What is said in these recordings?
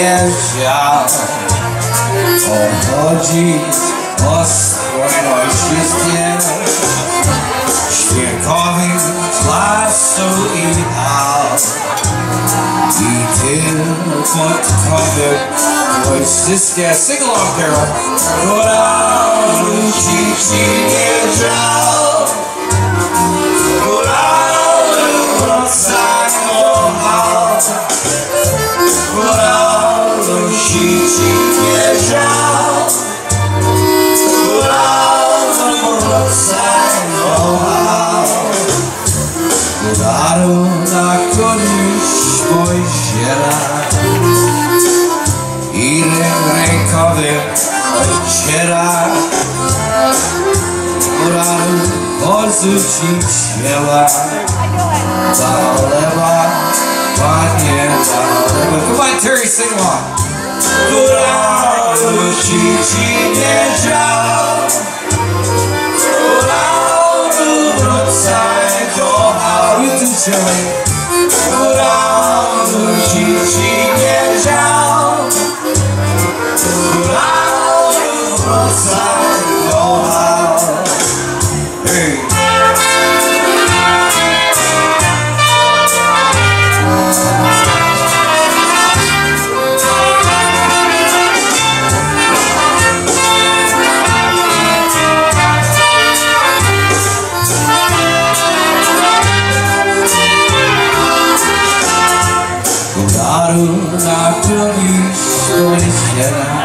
jeżdża. Obchodzi o spójności świerkowych klasów ideał. I tylko cover ojczyskie. Sing along, Carol. Gorale ci nie żal. Gorale wracają hal. Gorale ci nie żal. Gorale wracają hal. Gorale na któryś spojrzela i rękowy ojciera. Gorale odrzucić śmiała. Zalewa, panie, zalewa. Come on, Terry, sing along. Gorale ci nie żal. Gorale wracaj do hał. You too, Shelley. Gorale ci nie żal. Gorale wracaj do hał. Hey. Na któryś spojrzela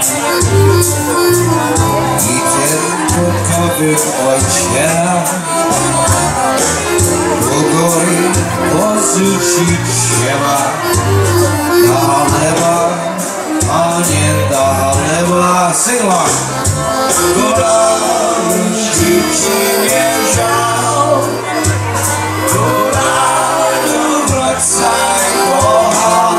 i ten podkowy ojciera do góry odrzucić się ma. Do lewa, a nie do lewa. Sing along. Gorale ci nie żal. Gorale wracaj do hal.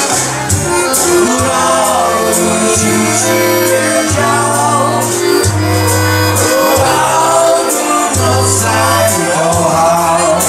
Gorale ci nie żal. Gorale wracaj do hal.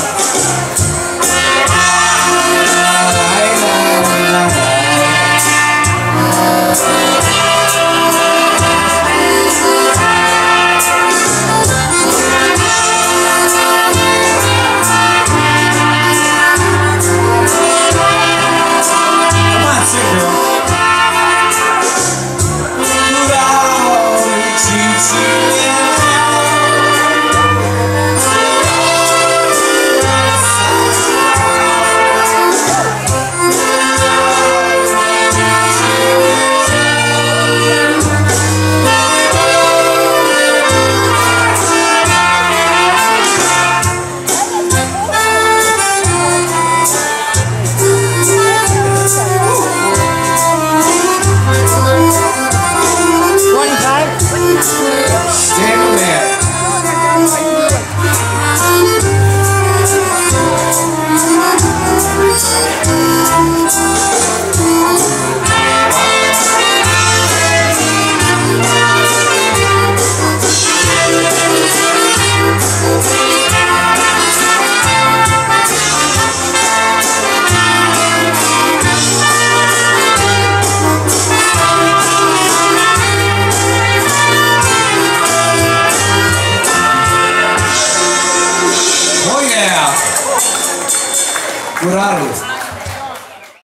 Gorale.